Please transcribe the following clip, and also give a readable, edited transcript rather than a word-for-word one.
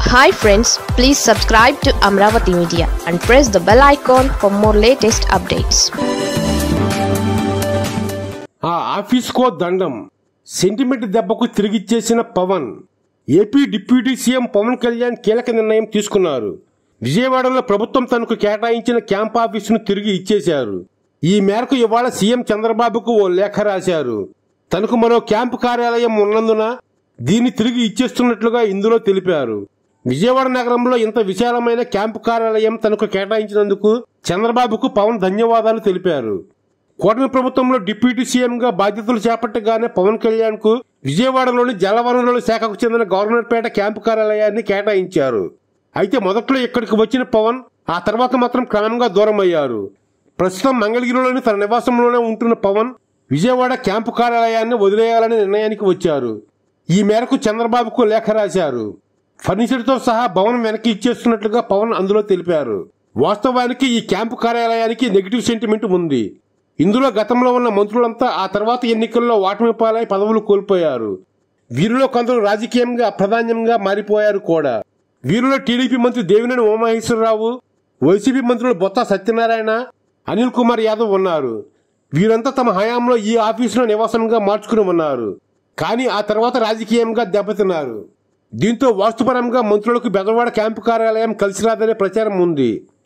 Hi friends, please subscribe to Amravati Media and press the bell icon for more latest updates. Office కో దండం sentiment దెబ్బకు తిరిగిచ్చేసిన Pawan. AP deputy CM Pawan Kalyan కీలక నిర్ణయం తీసుకున్నారు. విజయవాడలో ప్రభుత్వం తనకు కేటాయించిన క్యాంప్ ఆఫీసును తిరిగి ఇచ్చేశారు. ఈ మేరకు ఇవాళ సీఎం చంద్రబాబుకు ఓ లేఖ రాశారు. తనకు మరో క్యాంపు కార్యాలయం ఉన్నందున దీన్ని తిరిగి ఇచ్చేస్తున్నట్లుగా ఇందులో తెలిపారు. విజయవాడ నగరంలో ఇంత విశాలమైన క్యాంపు కార్యాలయం తనకు కేటాయించినందుకు చంద్రబాబుకు పవన్ ధన్యవాదాలు తెలిపారు. కూటమి ప్రభుత్వంలో డిప్యూటీ సీఎంగా బాధ్యతలు చేపట్టగానే పవన్ కళ్యాణ్ కు విజయవాడలోని జలవనరుల శాఖకు చెందిన గవర్నర్పేట క్యాంపు కార్యాలయాన్ని కేటాయించారు. అయితే మొదట్లో ఇక్కడికి వచ్చిన పవన్ ఆ తర్వాత మాత్రం క్రమంగా దూరం అయ్యారు. ప్రస్తుతం మంగళగిరిలోని తన నివాసంలోనే ఉంటున్న పవన్ విజయవాడ క్యాంపు కార్యాలయాన్ని వదిలేయాలనే నిర్ణయానికి వచ్చారు. ఈ మేరకు చంద్రబాబుకు లేఖ రాశారు. ఫర్నిచర్ తో సహా భవనం వెనక్కి ఇచ్చేస్తున్నట్లుగా పవన్ అందులో తెలిపారు. వాస్తవానికి ఈ క్యాంపు కార్యాలయానికి నెగిటివ్ సెంటిమెంట్ ఉంది. ఇందులో గతంలో ఉన్న మంత్రులంతా ఆ తర్వాత ఎన్నికల్లో ఓటమి పాలై పదవులు కోల్పోయారు. వీరిలో కొందరు రాజకీయంగా అప్రధాన్యంగా మారిపోయారు కూడా. వీరిలో టీడీపీ మంత్రి దేవినేని ఉమామహేశ్వరరావు, వైసీపీ మంత్రులు బొత్స సత్యనారాయణ, అనిల్ కుమార్ యాదవ్ ఉన్నారు. వీరంతా తమ హయాంలో ఈ ఆఫీసులో నివాసంగా మార్చుకుని ఉన్నారు. కానీ ఆ తర్వాత రాజకీయంగా దెబ్బతిన్నారు. దీంతో వాస్తుపరంగా మంత్రులకు బెజవాడ క్యాంపు కార్యాలయం కలిసి రాదనే ప్రచారం ఉంది.